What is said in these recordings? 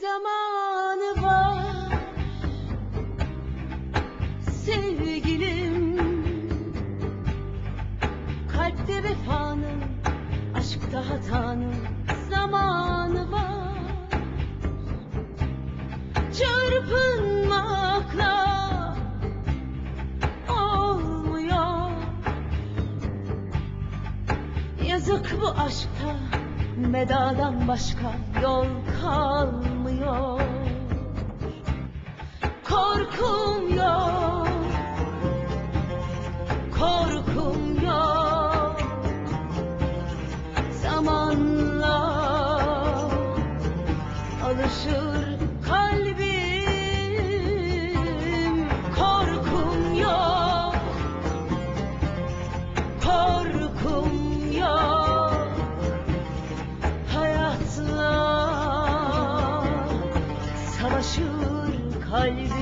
Zamanı var sevgilim, kalpte vefanın, aşkta hatanın zamanı var. Çırpınmakla olmuyor, yazık bu aşkta, vedadan başka yol kalmıyor. Korkum yok, korkum yok. Zamanla alışır kalbim. Korkum yok, korkum yok. Hayatla savaşır kalbim.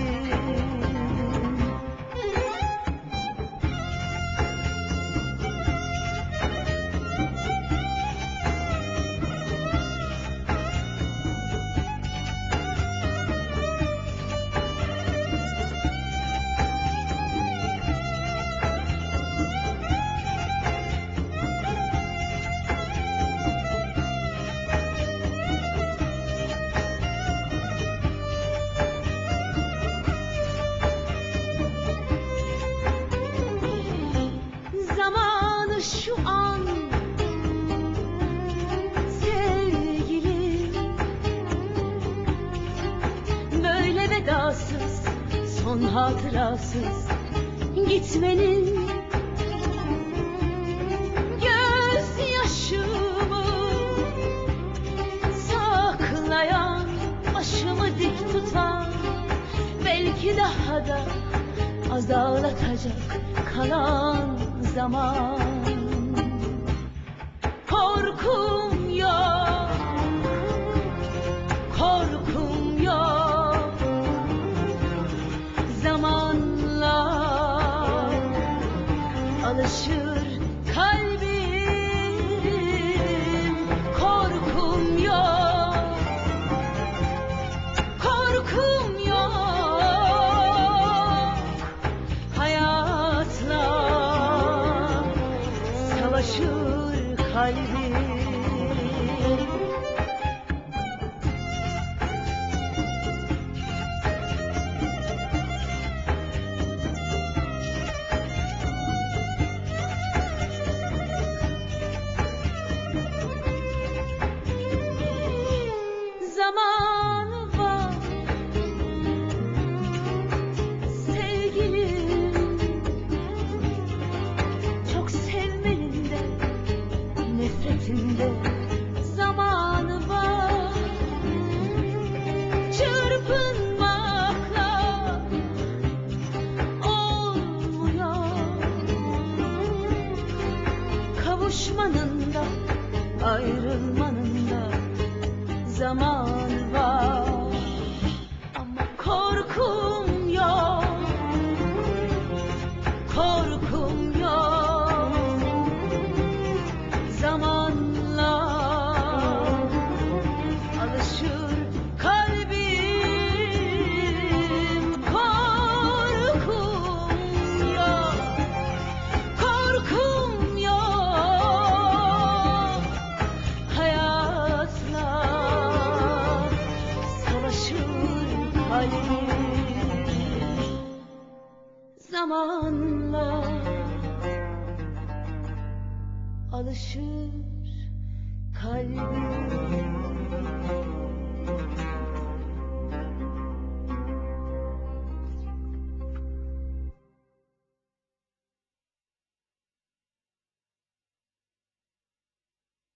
Şu an sevgilim, böyle vedasız, son hatırasız gitmenin, gözyaşımı saklayan, başımı dik tutan, belki daha da az ağlatacak kalan zaman. Korkum yok, korkum yok. Zamanla alışır kalbim. Korkum yok, korkum yok. Hayatla savaşır kalbim. Zamanı var sevgilim, çok sevmenin de nefretinde zamanı var. Çırpınmakla olmuyor, kavuşmanın da ayrılmanın da zamanı var. Ama korkum yok, korkum yok. Zamanla alışır kalbim. Korkum yok, korkum yok. Hayatla savaşır kalbim. Zamanla alışır kalbim.